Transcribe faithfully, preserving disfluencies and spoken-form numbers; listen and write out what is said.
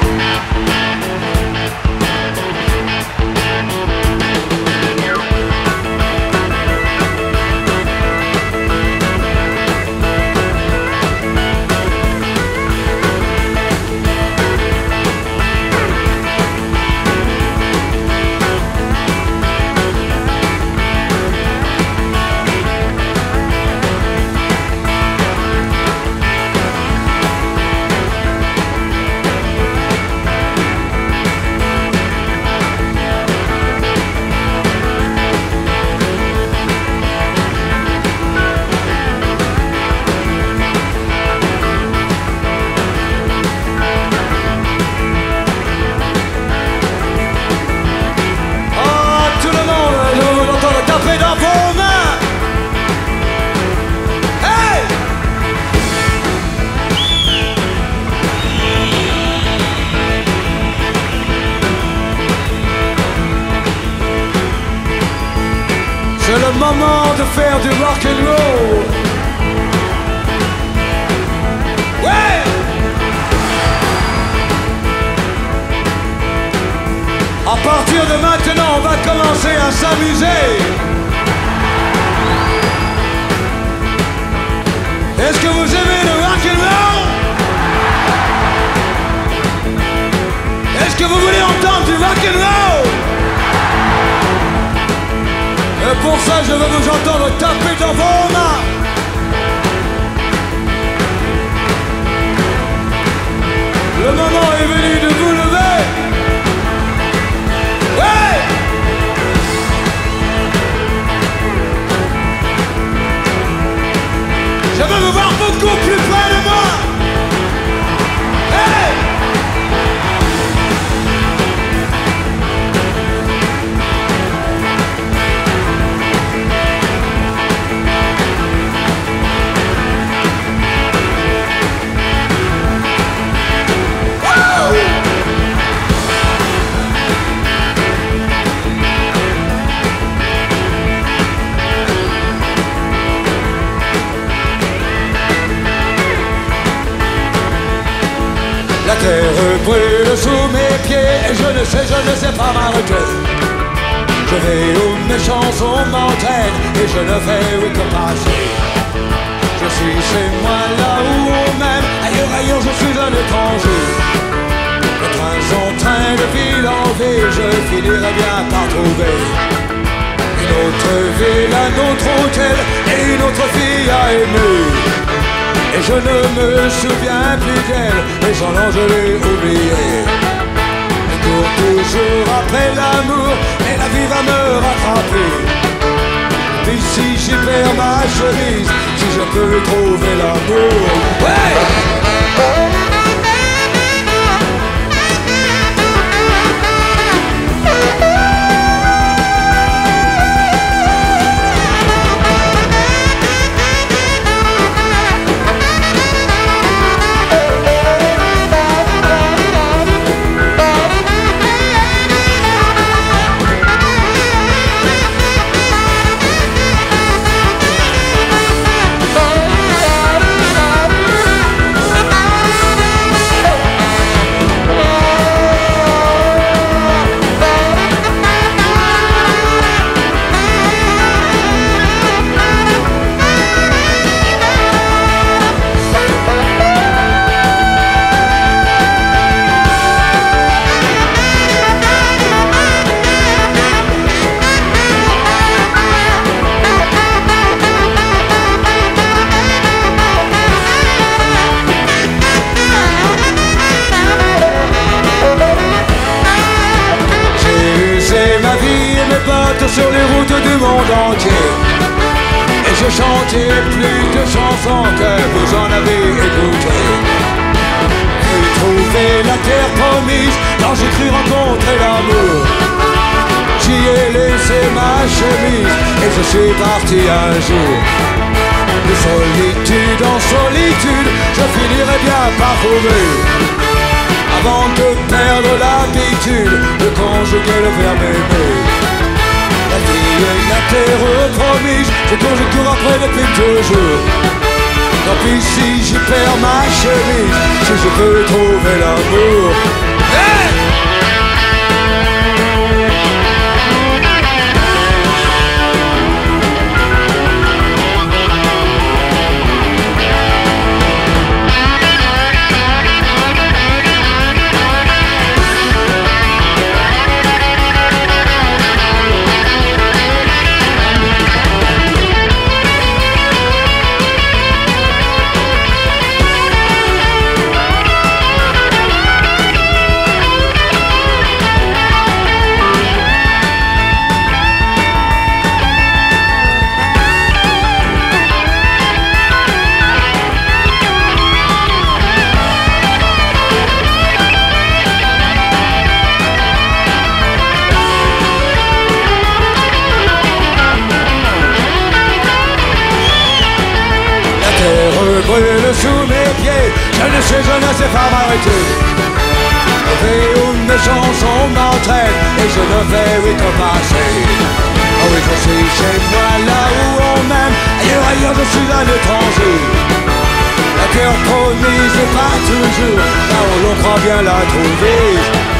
C'est le moment de faire du rock and roll. Ouais. À partir de maintenant, on va commencer à s'amuser. Est-ce que vous aimez le rock and roll? Est-ce que vous voulez entendre du rock and roll? Et pour ça, je veux vous entendre taper dans vos mains. Le moment est venu de vous lever. Ouais! Je veux vous voir beaucoup plus près de moi. Hey! La terre brûle sous mes pieds et je ne sais, je ne sais pas m'arrêter. Je vais où mes chansons m'entraînent et je ne vais où que passer. Je suis chez moi là où on m'aime, ailleurs, ailleurs je suis un étranger. De train en train, de ville en ville, je finirai bien par trouver une autre ville, un autre hôtel et une autre fille à aimer. Et je ne me souviens plus d'elle, et son nom je l'ai oublié. Je cours toujours après l'amour, et la vie va me rattraper. Puis si j'y perds ma chemise, si je peux trouver l'amour, ouais! Sur les routes du monde entier. Et je chantais plus de chansons que vous en avez écouté. J'ai trouvé la terre promise quand j'ai cru rencontrer l'amour. J'y ai laissé ma chemise et je suis parti un jour. De solitude en solitude, je finirai bien par trouver, avant de perdre l'habitude de conjuguer le verbe aimer. La vie et la terre promise, je cours, je cours après depuis toujours. Tant pis si j'y perds ma chemise, si je peux trouver l'amour. Hey! Brûle sous mes pieds, je ne sais, je ne sais pas m'arrêter. Et où mes chansons m'entraînent, et je ne fais oui que passer. Oh oui, je suis chez moi, là où on m'aime, ailleurs, ailleurs, je suis un étranger. La cœur promise n'est pas toujours, là où l'on croit bien la trouver.